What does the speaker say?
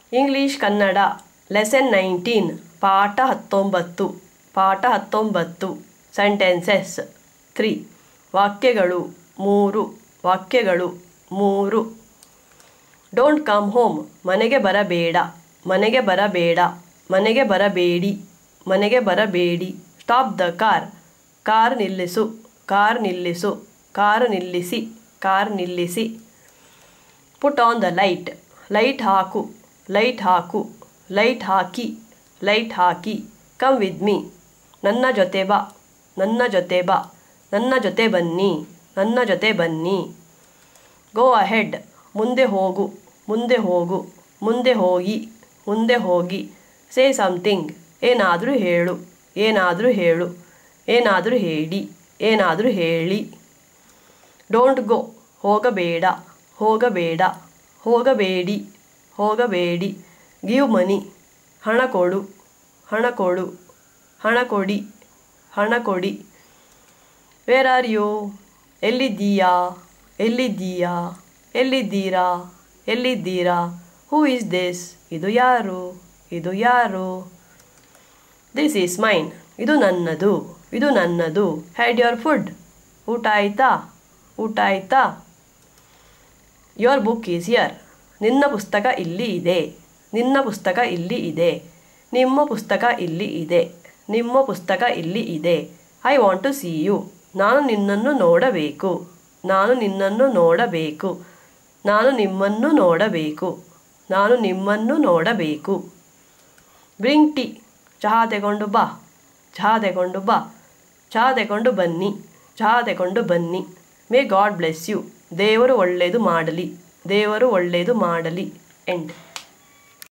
English Kannada lesson 19 ಪಾಠ 19 sentences 3 ವಾಕ್ಯಗಳು 3 don't come home ಮನೆಗೆ ಬರಬೇಡ ಮನೆಗೆ ಬರಬೇಡಿ ಸ್ಟಾಪ್ ದ ಕಾರ್ ನಿಲ್ಲಿಸಿ ಪುಟ್ ಆನ್ ದ ಲೈಟ್ ಹಾಕಿ ಕಮ್ ವಿತ್ ಮೀ ನನ್ನ ಜೊತೆ ಬನ್ನಿ ಗೋ ಅಹೆಡ್ ಮುಂದೆ ಹೋಗಿ ಸೇ ಸಮಥಿಂಗ್ ಏನಾದರೂ ಹೇಳಿ ಡೋಂಟ್ ಗೋ ಹೋಗಬೇಡಿ ಗಿವ್ ಮನಿ ಹಣ ಕೊಡಿ ವೇರ್ ಆರ್ ಯು ಎಲ್ಲಿದ್ದೀರಾ ಹೂ ಇಸ್ ದಿಸ್ ಇದು ಯಾರು ದಿಸ್ ಈಸ್ ಮೈನ್ ಇದು ನನ್ನದು ಹ್ಯಾಡ್ ಯುವರ್ ಫುಡ್ ಊಟ ಆಯ್ತಾ ಯುವರ್ ಬುಕ್ ಈಸ್ ಹಿಯರ್ ನಿನ್ನ ಪುಸ್ತಕ ಇಲ್ಲಿ ಇದೆ ನಿಮ್ಮ ಪುಸ್ತಕ ಇಲ್ಲಿ ಇದೆ I want to see you ನಾನು ನಿನ್ನನ್ನು ನೋಡಬೇಕು ಬ್ರಿಂಗ್ ಟೀ ಚಹಾ ತೆಗೊಂಡು ಬನ್ನಿ ಮೇ ಗಾಡ್ ಬ್ಲೆಸ್ ಯು ದೇವರು ಒಳ್ಳೆಯದು ಮಾಡಲಿ ಎಂಡ್